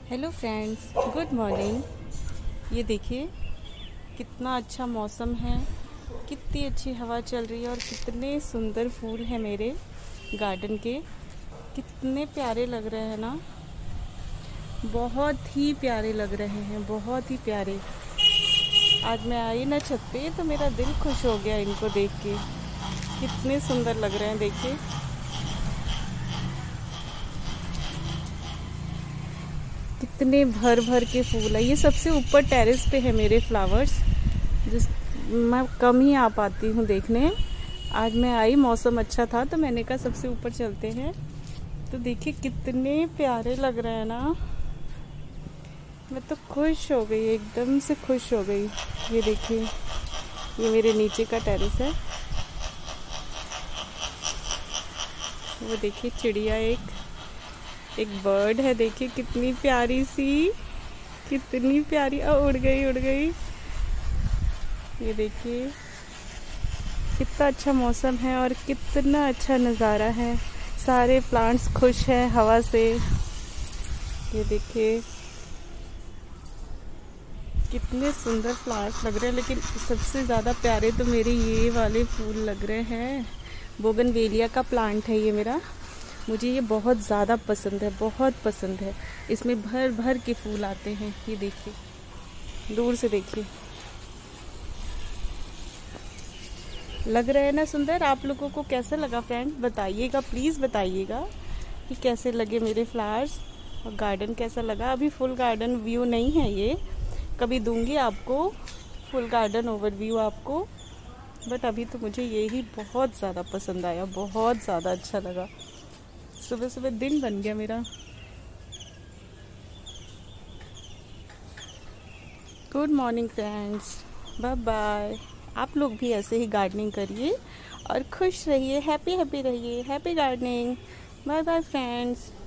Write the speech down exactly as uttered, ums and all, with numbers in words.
Hello friends, good morning. ये देखिए कितना अच्छा मौसम है, कितनी अच्छी हवा चल रही है और कितने सुंदर फूल हैं मेरे गार्डन के। कितने प्यारे लग रहे हैं ना, बहुत ही प्यारे लग रहे हैं, बहुत ही प्यारे। आज मैं आई ना छत पे तो मेरा दिल खुश हो गया इनको देख के। कितने सुंदर लग रहे हैं, देखिए। कितने भर भर के फूल है। ये सबसे ऊपर टेरेस पे है मेरे फ्लावर्स, जिस मैं कम ही आ पाती हूँ देखने। आज मैं आई, मौसम अच्छा था तो मैंने कहा सबसे ऊपर चलते हैं। तो देखिए कितने प्यारे लग रहे हैं ना, मैं तो खुश हो गई, एकदम से खुश हो गई। ये देखिए, ये मेरे नीचे का टेरेस है। वो देखिए चिड़िया, एक एक बर्ड है, देखिए कितनी प्यारी सी, कितनी प्यारी। आ, उड़ गई उड़ गई। ये देखिए कितना अच्छा मौसम है और कितना अच्छा नज़ारा है। सारे प्लांट्स खुश हैं हवा से। ये देखिए कितने सुंदर फ्लावर्स लग रहे हैं, लेकिन सबसे ज़्यादा प्यारे तो मेरे ये वाले फूल लग रहे हैं। बोगनवेलिया का प्लांट है ये मेरा, मुझे ये बहुत ज़्यादा पसंद है, बहुत पसंद है। इसमें भर भर के फूल आते हैं। ये देखिए, दूर से देखिए, लग रहा है ना सुंदर। आप लोगों को कैसा लगा फ्रेंड, बताइएगा, प्लीज़ बताइएगा कि कैसे लगे मेरे फ्लावर्स और गार्डन कैसा लगा। अभी फुल गार्डन व्यू नहीं है ये, कभी दूंगी आपको फुल गार्डन ओवरव्यू आपको। बट अभी तो मुझे ये ही बहुत ज़्यादा पसंद आया, बहुत ज़्यादा अच्छा लगा। सुबह सुबह दिन बन गया मेरा। Good morning friends, bye bye. आप लोग भी ऐसे ही गार्डनिंग करिए और खुश रहिए, हैप्पी हैप्पी रहिए। Happy gardening. Bye bye friends.